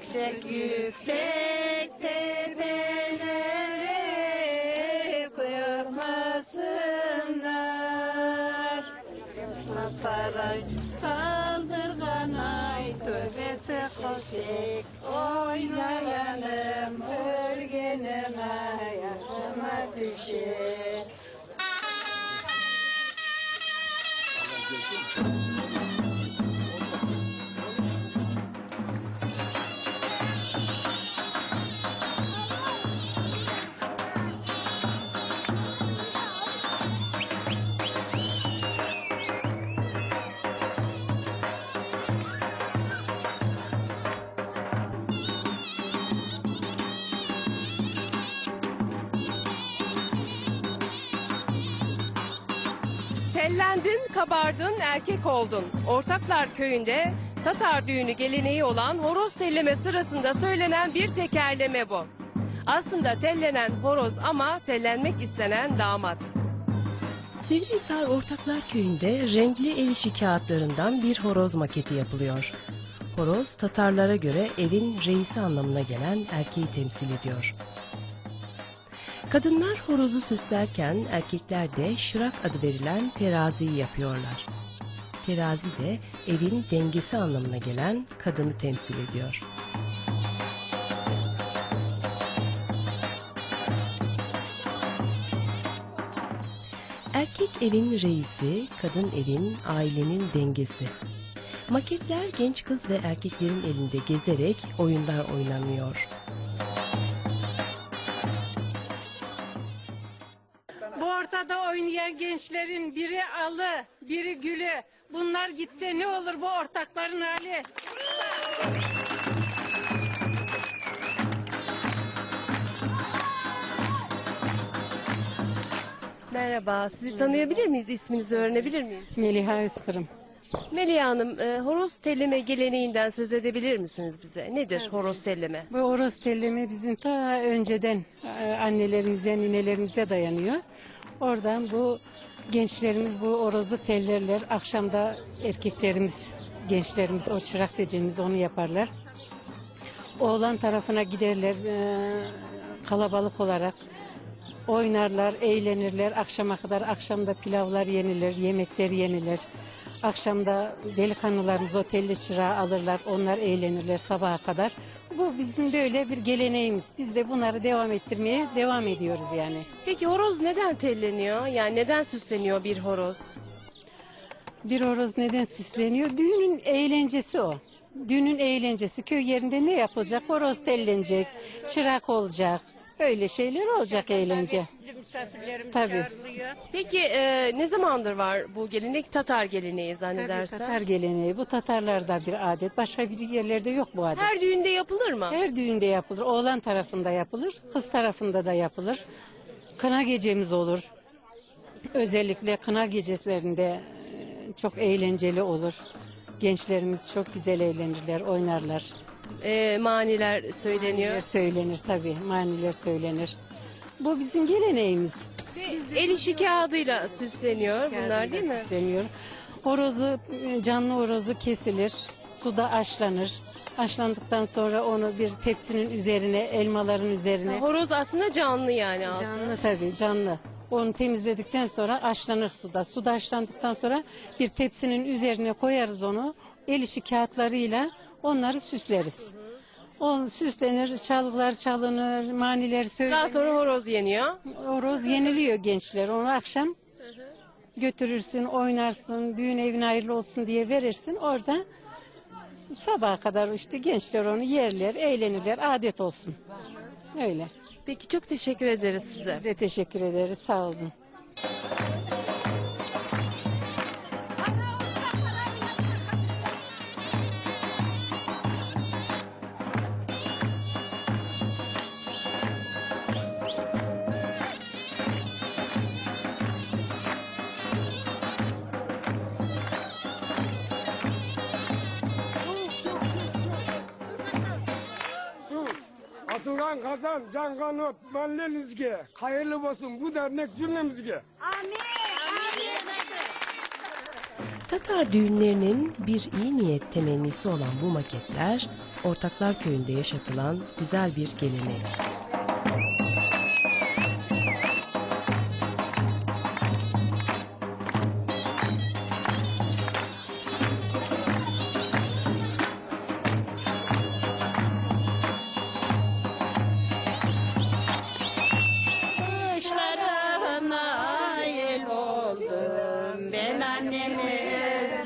yüksek yüksek tepelere koymasınlar. Saray saldırgan ay tövbesi hoşek oynayalım örgenin ayakıma düşer. Tellendin, kabardın, erkek oldun. Ortaklar köyünde Tatar düğünü geleneği olan horoz telleme sırasında söylenen bir tekerleme bu. Aslında tellenen horoz ama tellenmek istenen damat. Sivrihisar Ortaklar Köyü'nde renkli el işi kağıtlarından bir horoz maketi yapılıyor. Horoz Tatarlara göre evin reisi anlamına gelen erkeği temsil ediyor. Kadınlar horozu süslerken erkekler de şırak adı verilen teraziyi yapıyorlar. Terazi de evin dengesi anlamına gelen kadını temsil ediyor. Erkek evin reisi, kadın evin, ailenin dengesi. Maketler genç kız ve erkeklerin elinde gezerek oyunlar oynanıyor. Bu ortada oynayan gençlerin biri alı, biri gülü. Bunlar gitse ne olur bu ortakların hali? Merhaba, sizi tanıyabilir miyiz? İsminizi öğrenebilir miyiz? Meliha Özkırım. Melih Hanım, horoz telleme geleneğinden söz edebilir misiniz bize? Nedir horoz telleme? Bu horoz telleme bizim ta önceden annelerimize, ninelerimize dayanıyor. Oradan bu gençlerimiz bu horozu tellerler. Akşamda erkeklerimiz, gençlerimiz o çırak dediğimiz onu yaparlar. Oğlan tarafına giderler kalabalık olarak. Oynarlar, eğlenirler. Akşama kadar akşamda pilavlar yenilir, yemekler yenilir. Akşamda delikanlılarımız o telli çırağı alırlar, onlar eğlenirler sabaha kadar. Bu bizim böyle bir geleneğimiz. Biz de bunları devam ettirmeye devam ediyoruz yani. Peki horoz neden telleniyor? Yani neden süsleniyor bir horoz? Bir horoz neden süsleniyor? Düğünün eğlencesi o. Düğünün eğlencesi. Köy yerinde ne yapılacak? Horoz tellenecek, çırak olacak. Öyle şeyler olacak eğlence. Tabii. Peki ne zamandır var bu gelenek? Tatar geleneği zannedersem. Tatar geleneği. Bu Tatarlarda bir adet. Başka bir yerlerde yok bu adet. Her düğünde yapılır mı? Her düğünde yapılır. Oğlan tarafında yapılır. Kız tarafında da yapılır. Kına gecemiz olur. Özellikle kına gecelerinde çok eğlenceli olur. Gençlerimiz çok güzel eğlenirler, oynarlar. Maniler söyleniyor. Maniler söylenir tabii. Maniler söylenir. Bu bizim geleneğimiz. El işi kağıdıyla süsleniyor bunlar değil mi? Süsleniyor. Horozu, canlı horozu kesilir. Suda haşlanır. Haşlandıktan sonra onu bir tepsinin üzerine, elmaların üzerine. Horoz aslında canlı yani. Canlı tabii, canlı. Onu temizledikten sonra haşlanır suda. Suda haşlandıktan sonra bir tepsinin üzerine koyarız onu. El işi kağıtlarıyla onları süsleriz. O süslenir, çalgılar çalınır, maniler söylenir. Daha sonra horoz yeniyor. Horoz yeniliyor gençler. Onu akşam götürürsün, oynarsın, düğün evin hayırlı olsun diye verirsin. Orada sabaha kadar işte gençler onu yerler, eğlenirler, adet olsun. Öyle. Peki çok teşekkür ederiz size. Biz de teşekkür ederiz, sağ olun. Asılgan kazan, can kanot, mahallenizge, hayırlı olsun bu dernek cümlemizge. Amin. Amin. Tatar düğünlerinin bir iyi niyet temennisi olan bu maketler, Ortaklar Köyü'nde yaşatılan güzel bir gelenek. Kuşlara nail oldum ben anneme